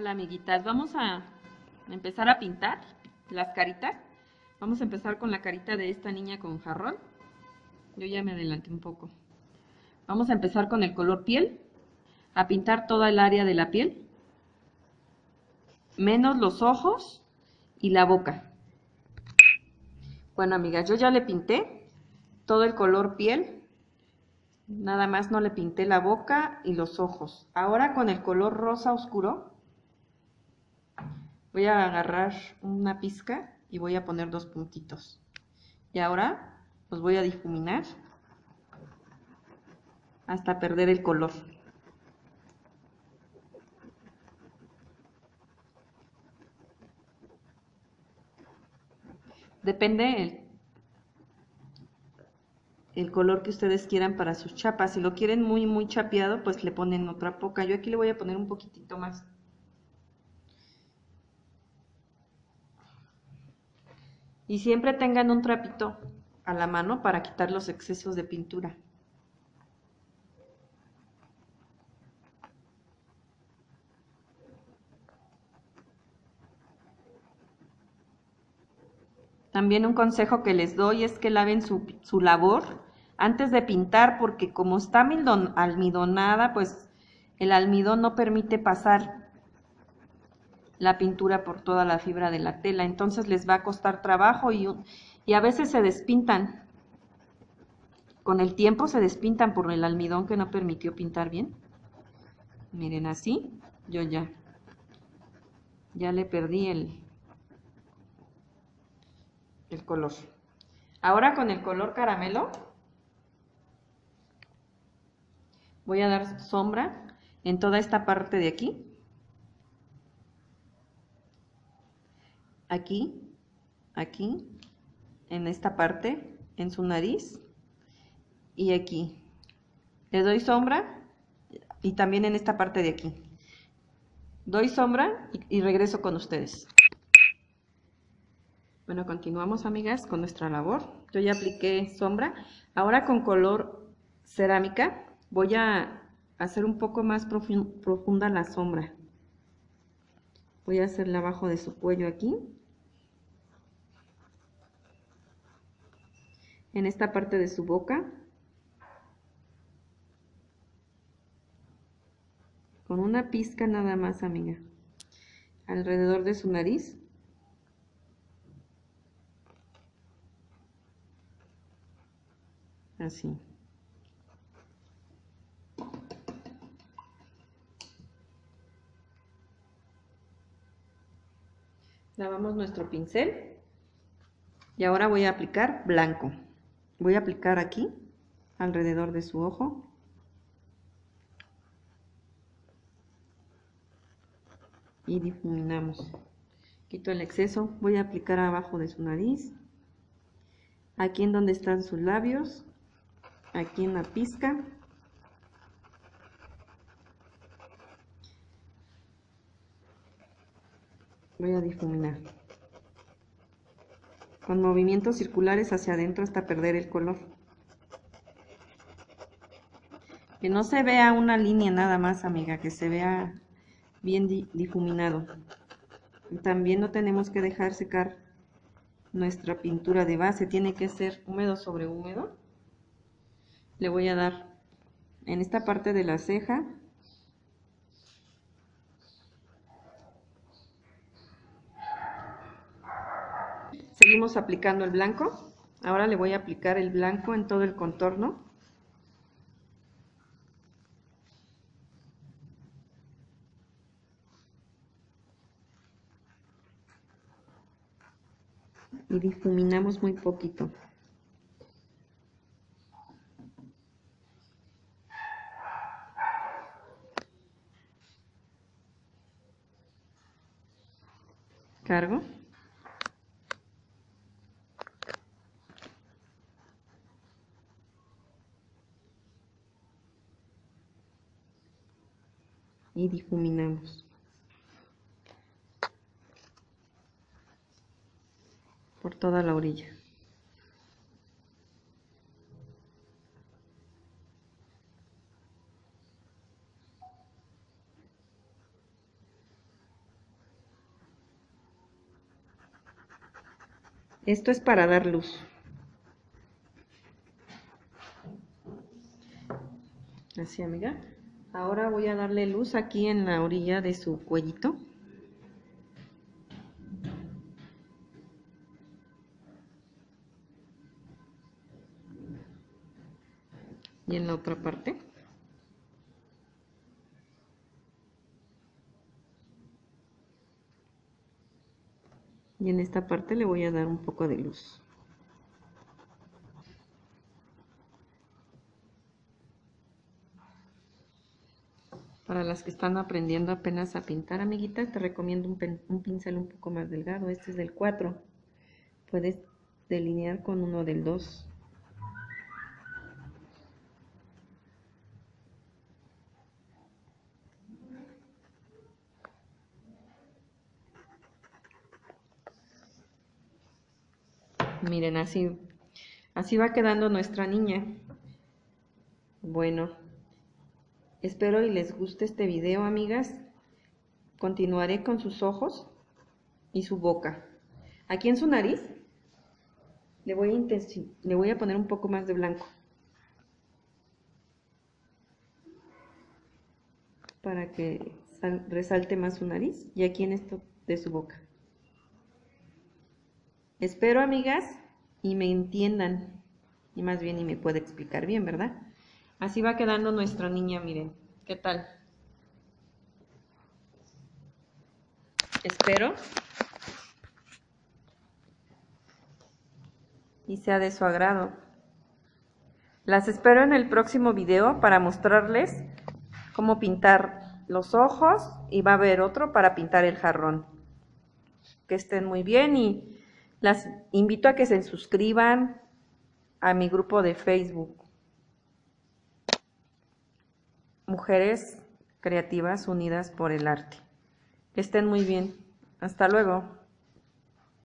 Hola amiguitas, vamos a empezar a pintar las caritas. Vamos a empezar con la carita de esta niña con jarrón. Yo ya me adelanté un poco. Vamos a empezar con el color piel, a pintar toda el área de la piel, menos los ojos y la boca. Bueno amigas, yo ya le pinté todo el color piel, nada más no le pinté la boca y los ojos. Ahora con el color rosa oscuro voy a agarrar una pizca y voy a poner 2 puntitos. Y ahora los voy a difuminar hasta perder el color. Depende el color que ustedes quieran para sus chapas. Si lo quieren muy chapeado, pues le ponen otra poca. Yo aquí le voy a poner un poquitito más. Y siempre tengan un trapito a la mano para quitar los excesos de pintura. También un consejo que les doy es que laven su labor antes de pintar, porque como está almidonada, pues el almidón no permite pasar la pintura por toda la fibra de la tela, entonces les va a costar trabajo y a veces se despintan. Con el tiempo se despintan por el almidón que no permitió pintar bien. Miren, así yo ya le perdí el color. Ahora con el color caramelo voy a dar sombra en toda esta parte de aquí. Aquí, aquí, en esta parte, en su nariz y aquí. Le doy sombra y también en esta parte de aquí. Doy sombra y regreso con ustedes. Bueno, continuamos amigas con nuestra labor. Yo ya apliqué sombra. Ahora con color cerámica voy a hacer un poco más profunda la sombra. Voy a hacerla abajo de su cuello aquí. En esta parte de su boca. Con una pizca nada más, amiga. Alrededor de su nariz. Así. Lavamos nuestro pincel. Y ahora voy a aplicar blanco. Voy a aplicar aquí, alrededor de su ojo. Y difuminamos. Quito el exceso. Voy a aplicar abajo de su nariz. Aquí en donde están sus labios. Aquí en la pizca. Voy a difuminar. Con movimientos circulares hacia adentro hasta perder el color. Que no se vea una línea nada más, amiga, que se vea bien difuminado. Y también no tenemos que dejar secar nuestra pintura de base, tiene que ser húmedo sobre húmedo. Le voy a dar en esta parte de la ceja. Seguimos aplicando el blanco. Ahora le voy a aplicar el blanco en todo el contorno. Y difuminamos muy poquito. Cargo. Y difuminamos. Por toda la orilla. Esto es para dar luz. Así, amiga. Ahora voy a darle luz aquí en la orilla de su cuellito. Y en la otra parte. Y en esta parte le voy a dar un poco de luz. Para las que están aprendiendo apenas a pintar, amiguita, te recomiendo un pincel un poco más delgado. Este es del 4. Puedes delinear con uno del 2. Miren, así va quedando nuestra niña. Bueno, espero y les guste este video, amigas. Continuaré con sus ojos y su boca. Aquí en su nariz le voy a poner un poco más de blanco para que resalte más su nariz, y aquí en esto de su boca. Espero, amigas, y me entiendan, y más bien y me pueda explicar bien, ¿verdad? Así va quedando nuestra niña, miren. ¿Qué tal? Espero y sea de su agrado. Las espero en el próximo video para mostrarles cómo pintar los ojos, y va a haber otro para pintar el jarrón. Que estén muy bien y las invito a que se suscriban a mi grupo de Facebook, Mujeres Creativas Unidas por el Arte. Que estén muy bien. Hasta luego.